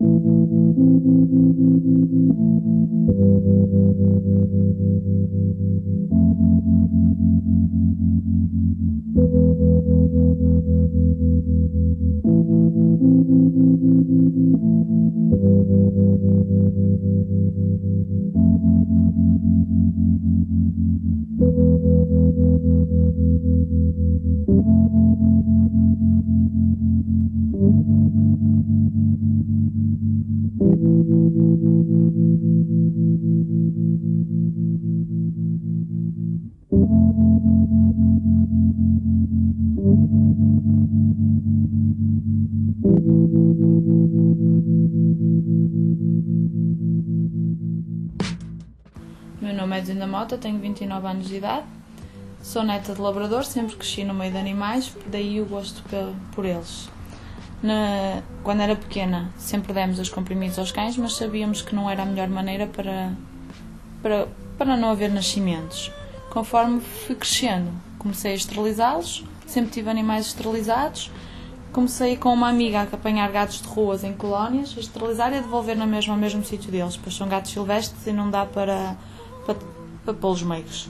Meu nome é Zinda Mota, tenho 29 anos de idade, sou neta de labrador, sempre cresci no meio de animais, daí o gosto por eles. Quando era pequena sempre demos os comprimidos aos cães, mas sabíamos que não era a melhor maneira para não haver nascimentos. Conforme fui crescendo, comecei a esterilizá-los, sempre tive animais esterilizados. Comecei com uma amiga a apanhar gatos de ruas em colónias, a esterilizar e a devolver ao mesmo sítio deles, pois são gatos silvestres e não dá para pô-los meigos.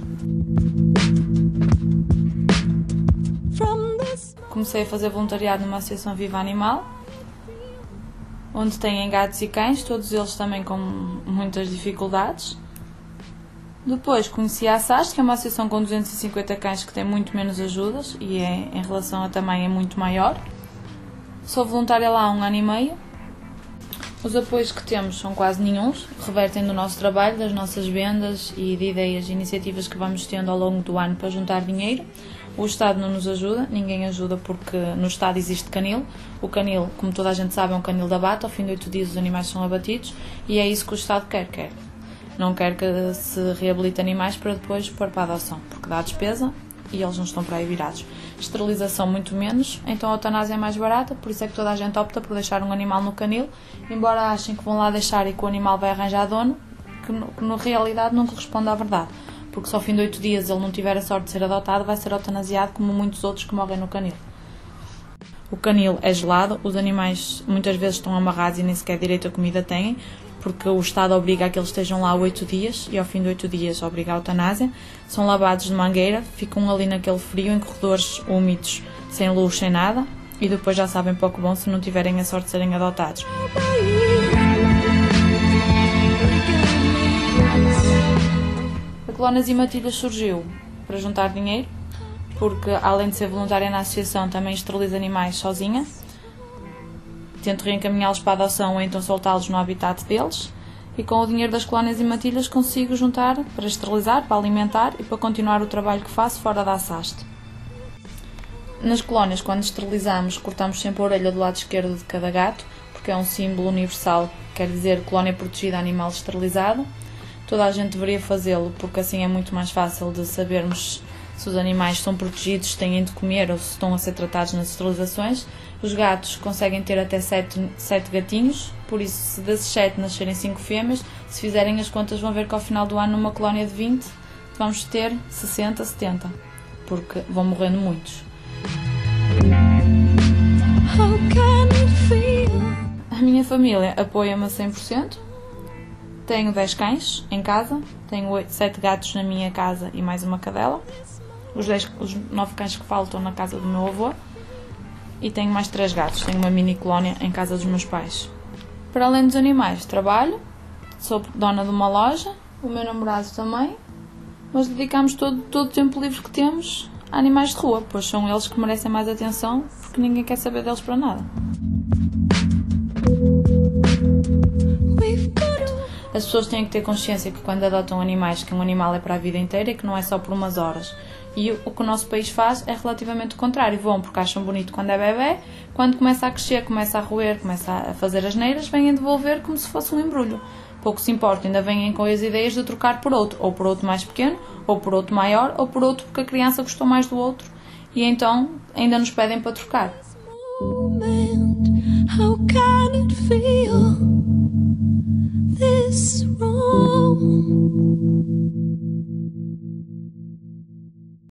Comecei a fazer voluntariado numa associação Viva Animal, onde têm gatos e cães, todos eles também com muitas dificuldades. Depois conheci a SAST, que é uma associação com 250 cães que tem muito menos ajudas e em relação a tamanho é muito maior. Sou voluntária lá há 1 ano e meio. Os apoios que temos são quase nenhuns, revertem do nosso trabalho, das nossas vendas e de ideias e iniciativas que vamos tendo ao longo do ano para juntar dinheiro. O Estado não nos ajuda, ninguém ajuda porque no Estado existe canil. O canil, como toda a gente sabe, é um canil de abate, ao fim de 8 dias os animais são abatidos e é isso que o Estado quer. Não quer que se reabilite animais para depois pôr para a adoção, porque dá despesa e eles não estão para aí virados. Esterilização muito menos, então a eutanásia é mais barata, por isso é que toda a gente opta por deixar um animal no canil, embora achem que vão lá deixar e que o animal vai arranjar dono, que na realidade não corresponde à verdade, porque se ao fim de 8 dias ele não tiver a sorte de ser adotado, vai ser eutanasiado como muitos outros que morrem no canil. O canil é gelado, os animais muitas vezes estão amarrados e nem sequer direito a comida têm, porque o Estado obriga a que eles estejam lá 8 dias e ao fim de 8 dias obriga a eutanásia. São lavados de mangueira, ficam ali naquele frio, em corredores úmidos, sem luz, sem nada, e depois já sabem pouco bom se não tiverem a sorte de serem adotados. A Colónias e Matilhas surgiu para juntar dinheiro, porque além de ser voluntária na associação também esteriliza animais sozinha. Tento reencaminhá-los para a adoção ou então soltá-los no habitat deles e com o dinheiro das Colónias e Matilhas consigo juntar para esterilizar, para alimentar e para continuar o trabalho que faço fora da SAST. Nas colónias, quando esterilizamos, cortamos sempre a orelha do lado esquerdo de cada gato, porque é um símbolo universal, quer dizer colónia protegida, animal esterilizado. Toda a gente deveria fazê-lo porque assim é muito mais fácil de sabermos se os animais estão protegidos, se têm de comer ou se estão a ser tratados nas esterilizações. Os gatos conseguem ter até 7 gatinhos, por isso se desses 7 nascerem 5 fêmeas, se fizerem as contas vão ver que ao final do ano numa colónia de 20 vamos ter 60, 70, porque vão morrendo muitos. A minha família apoia-me a 100%, tenho 10 cães em casa, tenho 7 gatos na minha casa e mais uma cadela. Os 9 cães que faltam na casa do meu avô e tenho mais 3 gatos, tenho uma mini colónia em casa dos meus pais. Para além dos animais, trabalho, sou dona de uma loja, o meu namorado também, mas dedicamos todo o tempo livre que temos a animais de rua, pois são eles que merecem mais atenção, porque ninguém quer saber deles para nada. As pessoas têm que ter consciência que quando adotam animais, que um animal é para a vida inteira e que não é só por umas horas. E o que o nosso país faz é relativamente o contrário. Vão porque acham bonito quando é bebê, quando começa a crescer, começa a roer, começa a fazer asneiras, vêm devolver como se fosse um embrulho. Pouco se importa, ainda vêm com as ideias de trocar por outro, ou por outro mais pequeno, ou por outro maior, ou por outro porque a criança gostou mais do outro. E então ainda nos pedem para trocar. How can it feel this wrong?